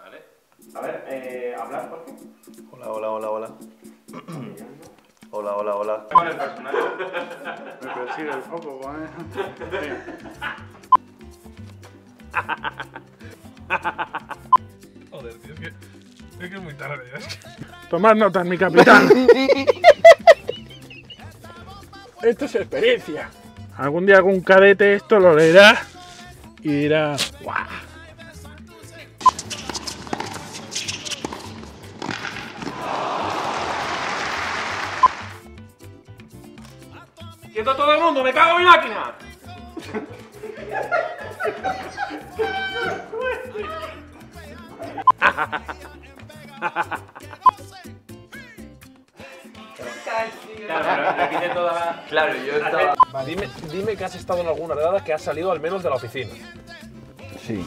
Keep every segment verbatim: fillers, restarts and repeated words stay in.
Vale. A ver, eh, hablar, por favor. Hola, hola, hola, hola. Hola, hola, hola. Con el personaje. Me persigue el foco, ¿eh? Joder, tío, es que, es que es muy tarde. Es que... Tomad notas, mi capitán. Esto es experiencia. Algún día algún cadete esto lo leerá y dirá, ¡guau! ¡Quieto todo el mundo! ¡Me cago en mi máquina! Claro, repite toda la... Claro, yo estaba... Va, dime, dime que has estado en alguna redada que has salido al menos de la oficina. Sí.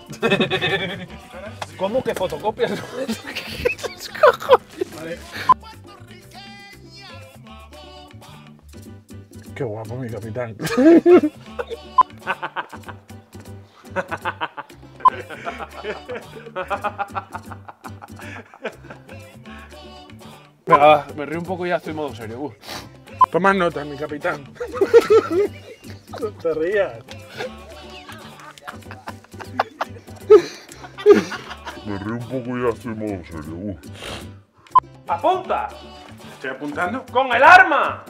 ¿Cómo que fotocopias? Vale. Qué guapo, mi capitán. Venga, va, me río un poco y ya estoy en modo serio. Uh. Tomad notas, mi capitán. No te rías. Me río un poco y ya estoy en modo serio. Uh. ¡Apunta! Estoy apuntando. ¡Con el arma!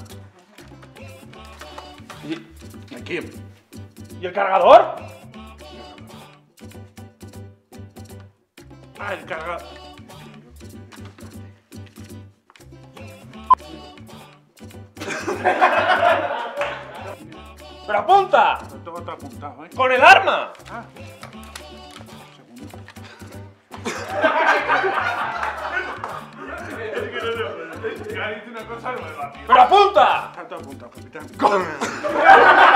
¿Y aquí? ¿Y el cargador? Ah, el cargador. ¡Pero apunta! Todo está apuntado, ¿eh? ¡Con el arma! Ah. Segundo. ¡Pero apunta! Está todo apuntado, capitán.